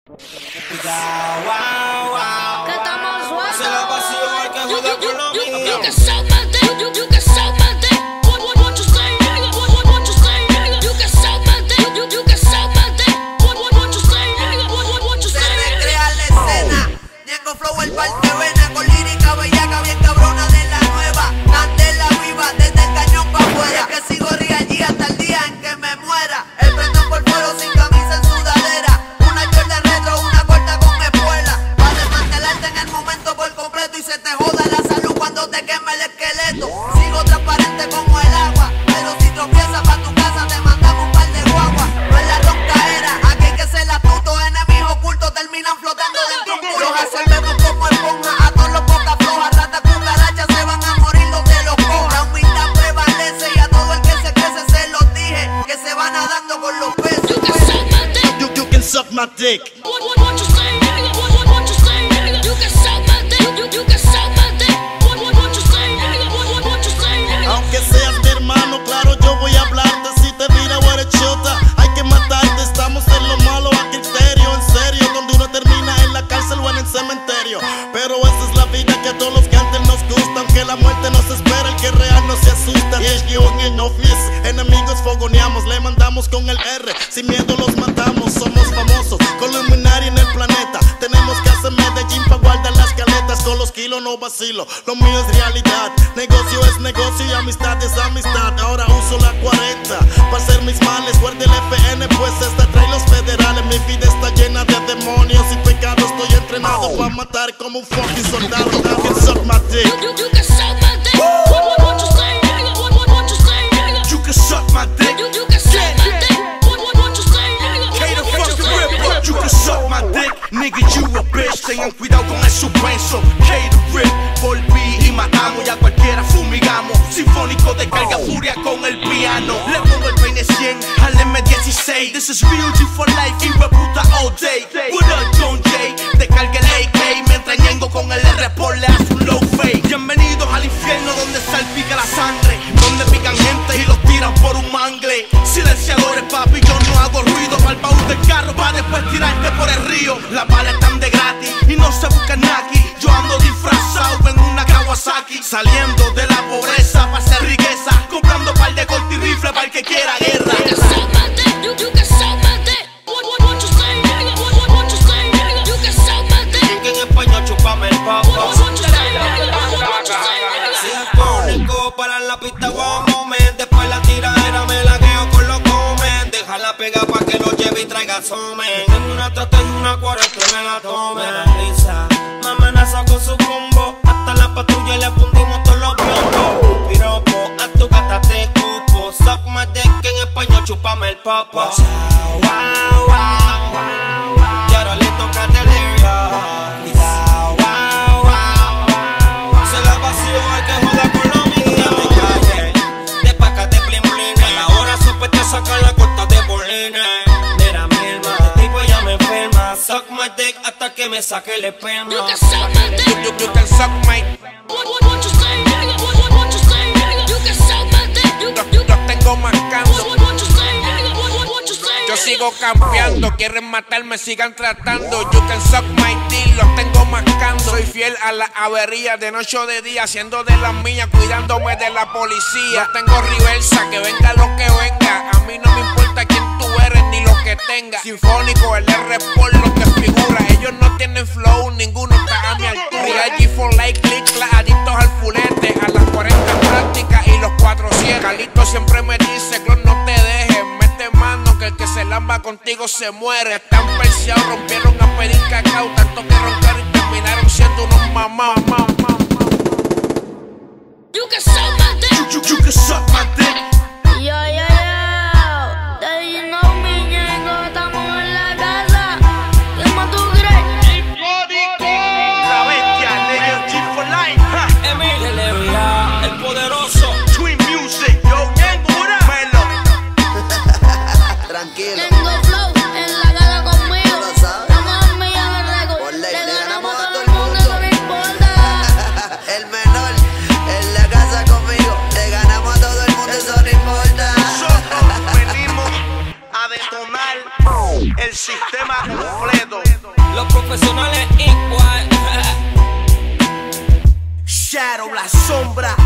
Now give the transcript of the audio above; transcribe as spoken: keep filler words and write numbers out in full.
Que estamos sueltos. Se la pasión hay que jugar con lo mío. You can suck my dick. You you can suck my dick. What what what you say, nigga? What what what you say, nigga? You can suck my dick. You you can suck my dick. What what what you say, nigga? What what what you say, Se nigga? recrea la escena. Ñengo Flow el parte vena con lírica bellaca bien cabrona de la nueva. Candela viva desde el cañón pa' afuera. Que sigo allí hasta el día en que me muera. El prendón por fuego sin camisa en sudadera. Una Jordan retro, una corta con espuela. Pa' desmantelarte en el momento por completo y se te joda la salud cuando te queme el esqueleto. Sigo transparente como el agua, pero si tropiezas pa' tu casa te mandamos un par de guaguas. No es la roncaera, aquí hay que ser astuto. Enemigos ocultos terminan flotando dentro de un culo. Los absorbemos como esponja, a todos los pocas flojas. Ratas cucarachas se van a morir donde los coja. La humildad prevalece y a todo el que se crece se los dije que se van nadando con los peces. You can suck my dick. You, you can suck my dick. What what what you say, nigga? What what what you say, nigga? You can suck my dick. You you can suck my dick. What what what you say, nigga? What what what you say, nigga? Aunque seas mi hermano, claro, yo voy a hablarte. Si te mira guarechota, hay que matarte. Estamos en lo malo a criterio, en serio. Donde uno termina en la cárcel o en el cementerio. Pero esa es la vida que a todos los que antes nos gusta. Aunque la muerte nos espera, el que real no se asusta. Y es que un enofies, enemigos fogoneamos, le mandamos con el R. Sin miedo los matamos, somos famosos, con luminaria en el planeta. Tenemos que hacer Medellín pa' guardar las caletas. Con los kilos no vacilo, lo mío es realidad. Negocio es negocio y amistad es amistad. Ahora uso la cuarenta para hacer mis males. Guarde el F N, pues esta trae los federales. Mi vida está llena de demonios y pecados. Estoy entrenado para matar como un fucking soldado. You can suck my dick. You you you can suck my dick. What what what you say, nigga? What what what you say, nigga? You can suck my dick. You you can suck my dick. What what what you say, nigga? K the What what what fucking you say, rip. nigga? You can suck my dick. Nigga, you a bitch. Tengan cuidado con el suspenso. K the rip. Volví y matamos y a cualquiera fumigamos. Sinfónico de carga furia con el piano. Le pongo el peine cien al M dieciséis. This is real G for life y puta all day. What up, John Jay? Te carga el A K mientras Ñengo con el R por le hace un low fade. Bienvenidos al infierno donde salpica la sangre, donde pican gente y los tiran por un mangle. Silenciadores, papi, yo no hago ruido. Pa'l baúl del carro pa' después tirarte por el río. Las balas están de gratis y no se buscan aquí. Yo ando disfrazado en una Kawasaki, saliendo de la pobreza pa' hacer riqueza, comprando par de corti rifle para el que quiera guerra. You can suck my dick. You you can suck my dick. What what what you say, nigga? What what what you say, nigga? You can suck my dick. Que en español chupame el What papa. what what you say, nigga? What what what you say, nigga? Si es cónico para la pista guamo, después la tiradera me la quedo con los comen. Déjala pegar pa' que lo lleve y traiga somen. Tengo una tata y una cuarenta y me la tome. Risa, me amenaza con su combo. Hasta la patrulla le fundimos todos los piombos. Piropo, a tu gata te cupo. Suck my dick, en español chupame el papa. Wow, wow, wow. Y ahora le toca delirio. Wow, wow, wow. Se la vacío, hay que joder con lo mío. De paca de blin blin. A la hora sospecha sacar la corta de bolines. Mira mi hermano, este tipo ya me enferma. Suck my dick hasta que me saque el esperma. You can suck my dick. You, you can suck my. What what what you say, nigga? What what what you say, nigga? You can suck my dick. You you Los tengo marcando, what what what you say, nigga? What what what you say, yo nigga? sigo campeando. Quieren matarme, sigan tratando. You can suck my dick, los tengo marcando. Soy fiel a la avería, de noche o de día, haciendo de las mías, cuidándome de la policía. No tengo reversa, que venga lo que venga. A mí no me importa quién tú eres ni lo que tengas. Sinfónico, el R por lo que figura. Ellos no tienen flow, ninguno está a mi altura. Real G for like, click, clack, adictos al fulete. A las cuarenta prácticas y los cuatrocientos. Calito siempre me dice, clon, no te dejes. Mete mano que el que se lamba contigo se muere. Están perseados, rompieron a pedir cacao. Tanto que roncaron y terminaron siendo unos mamás. You can suck my dick. You, you, you can suck my dick. Yo, yo, yo, they you know me, Ñengo, estamos en la casa. ¿Qué más tú crees? La bestia, nigga, G for life. Ha. Emil, Deleria, el poderoso. Twin Music, yo, Ñengo, what up? Melo. Tranquilo. Ñengo Flow en la gala conmigo. Tú lo sabes. Estamos en Millán el récord. Por ley, Le le ganamos ganamos a todo el mundo, eso no importa. El menor en la casa conmigo. Le ganamos a todo el mundo, eso no profesionales igual. Shadow, la sombra.